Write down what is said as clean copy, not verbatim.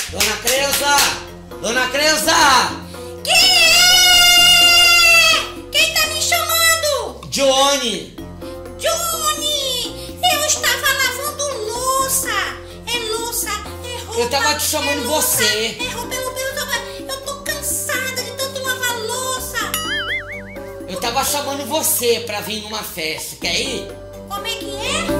Dona Creuza! Dona Creuza! Quem é? Quem tá me chamando? Johnny! Johnny! Eu estava lavando louça! É louça, é roupa. Eu tava te chamando você. É roupa, eu tô cansada de tanto lavar louça. Eu tava chamando você pra vir numa festa, quer ir? Como é que é?